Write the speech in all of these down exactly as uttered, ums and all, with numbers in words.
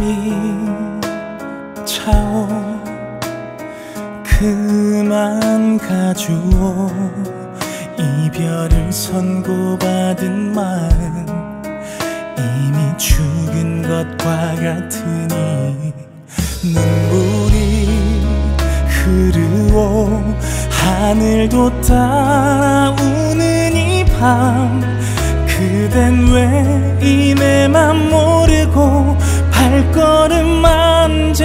차오 그만 가주오. 이별을 선고받은 마음 이미 죽은 것과 같으니 눈물이 흐르오. 하늘도 따라 우는 이 밤 그댄 왜 이내만 모르고 발걸음만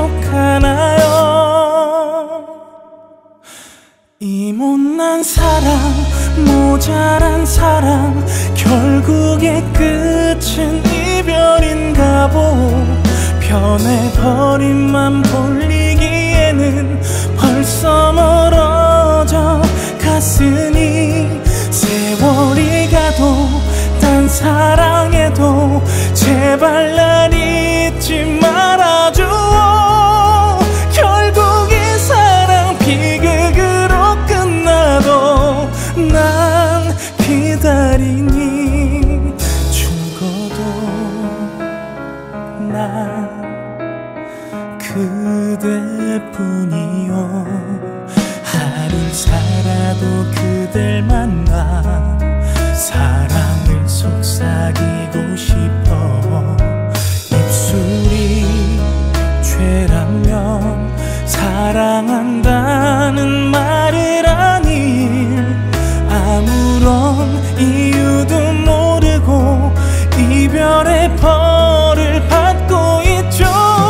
재촉하나요. 이 못난 사랑 모자란 사랑 결국의 끝은 이별인가 보. 변해버린 맘 돌리기에는 벌써 멀어져 갔으니 세월이 가도 딴 사랑해도 제발 날 잊지 말아줘. 결국 이 사랑 비극으로 끝나도 난 기다리니 죽어도 난 그대뿐이요. 하루 살아도 그댈 만나 사랑을 속삭이고 싶어. 입술이 죄라면 사랑한다는 말을 아닐 아무런 이유도 모르고 이별의 벌을 받고 있죠.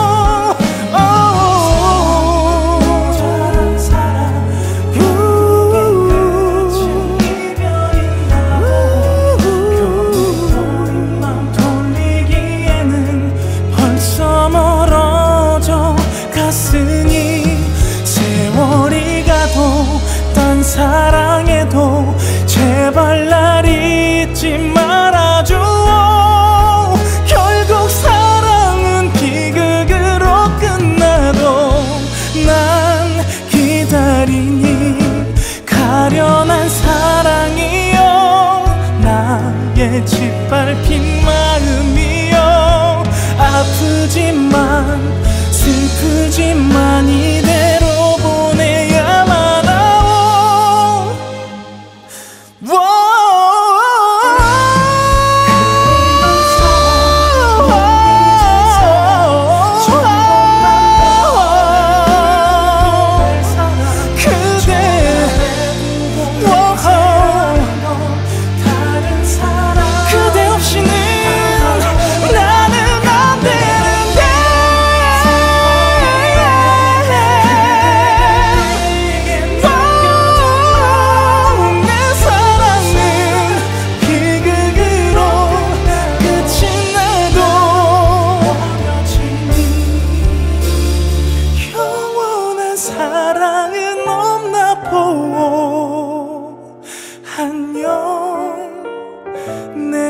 세월이 가도 딴 사랑해도 제발 날 잊지 말아줘. 결국 사랑은 비극으로 끝나도 난 기다리니 가련한 사랑이여. 나의 짓밟힌 마음이여. 아프지만 슬프지만 이대로 보내야만 하오. 그대 없이는 나는 안 되는데. 내 사랑은 비극으로 끝이 나도 영원한 사랑은 없나 보오. 안녕 내